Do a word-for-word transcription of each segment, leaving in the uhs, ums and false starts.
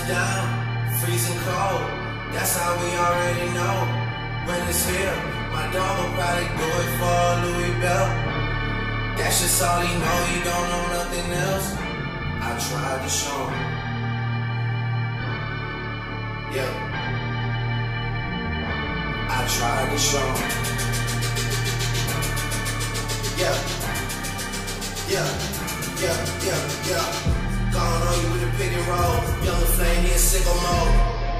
down, freezing cold. That's how we already know when it's here. My dog will probably do it for Louis Bell. That's just all he know, he don't know nothing else. I tried to show him. Yeah, I tried to show him. Yeah, yeah, yeah, yeah, yeah. Gone on you with the pick and roll. Young flame, he in sicko mode.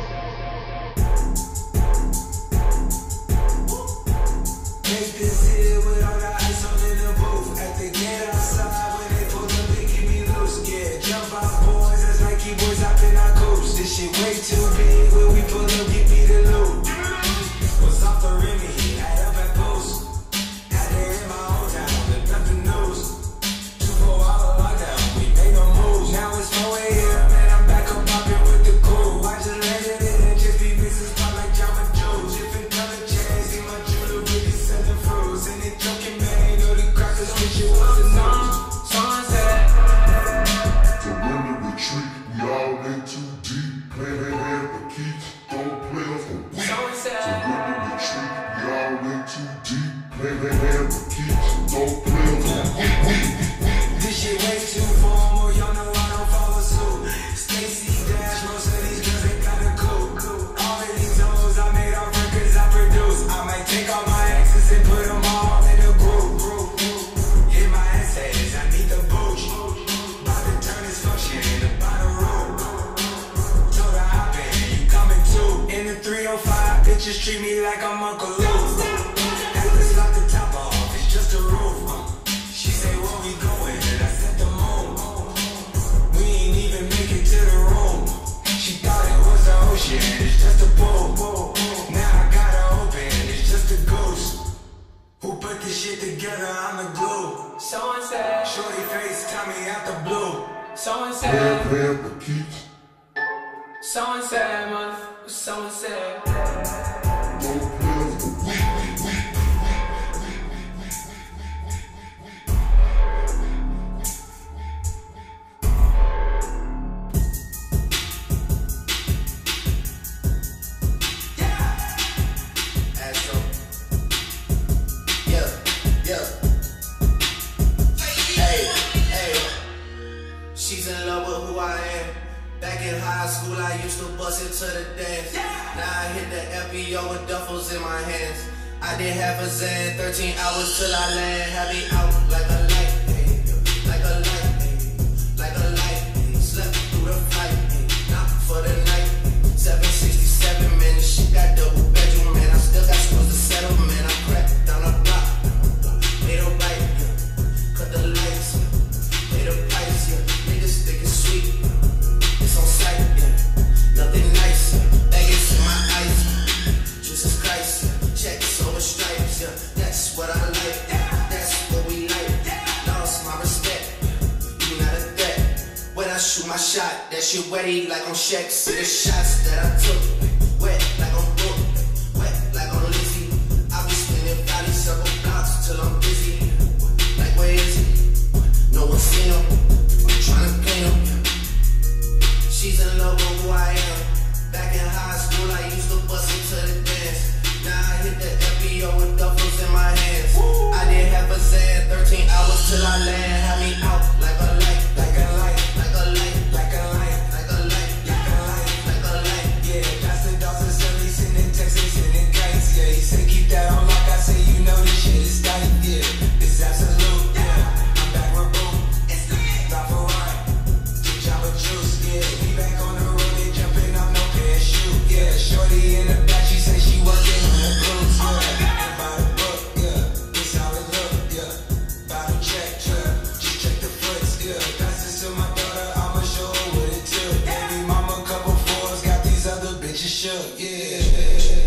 Make this here with all the ice on in the booth. At the gate outside when they pull up, they keep me loose. Yeah, jump out boys, that's Nike boys out in our coast. This shit way too big, when we pull up, give me the loot. Was off the rim, he had up at post. Had to hit my own town, but nothing news. Two four hour lockdown, we made no moves. Now it's four A M and I'm back up popping with the crew. I just landed in and just be business pop like Jamba Joe's. If it color change, see my jewelry really set the fruits. And it joking, man, know the crackers wish it was a news. Sunset. Surrender, retreat, we all in too deep. Play their hand for keeps, don't play us for weak. Surrender, retreat, we all in too deep. Play their hand for keeps, don't play us for weak. This shit way too formal, y'all know I don't follow suit. Stacy Dash, most of these girls ain't got a clue. All of these hoes I made off records I produce. I might take all my exes and put them all in a group. Hit my essays, I need the booch. About to turn this function into by the room. Told her hop in, you coming too. In the three oh five, bitches treat me like I'm Uncle Lou. Had to slap the top off, it's just a roof. She say, where we going? And I said the moon. We ain't even make it to the room. She thought it was the ocean, it's just a pool. Now I got her open, it's just a ghost. Who put this shit together? I'm the glue. So and said, shorty face, Tommy out the blue. So and Play said, their hand for keeps, so and said, motherfucker, so and said. don't play us for weak. Astro. Yeah, yeah. Hey, hey. She's in love with who I am. Back in high school, I used to bust into the dance. Now I hit the F B O with duffels in my hands. I did half a zan, thirteen hours till I land. Had me out like a light, hey, like a light, hey, like a light. Hey. Slept through the flight, hey, not for the night. seven sixty-seven, man, this shit got double bedroom, man. I still got scores to settle, man. I cracked down the block, made a right, yeah. Cut the lights, yeah. Pay the price, yeah. Niggas think it's sweet, it's on sight, yeah. Nothing nice, yeah. Baggage in my eyes, Jesus Christ, yeah. Checks over stripes, yeah. That's what I like, yeah. That's what we like, yeah. Lost my respect, you not a threat. When I shoot my shot, that shit wetty like on Shaq. See the shots that I took, wet like on Book, wet like on Lizzie. I be spinning valley circle blocks till I'm busy. Like where is he? No one seen him. I'm trying to clean him. She's in love with who I am. Back in high school, I used to bust into the dance. Now I hit the F B O with duffels in my hands. I did half a zan, thirteen hours till I land. Had me out like a light, like a light, like a light, like a light, like a light, like a light, like a light. Yeah, that's the Dawson Silly sitting in Texas, sitting in kites. Yeah, he said keep that on lock. I say you know this shit is tight. Yeah, it's absolute. Yeah, I'm back with boom. It's lit. Not for right. To Jamba Juice. Yeah, we back on the road. They jumping up no parachute. Yeah, shorty in the back. She say she working on the blues. Yeah, and by the book. Yeah, this how it look. Yeah, by the check. Yeah, just check the foots. Yeah, pass this to my daughter. I'ma show her what it took. Baby mama couple fours. Got these other bitches shook. Yeah.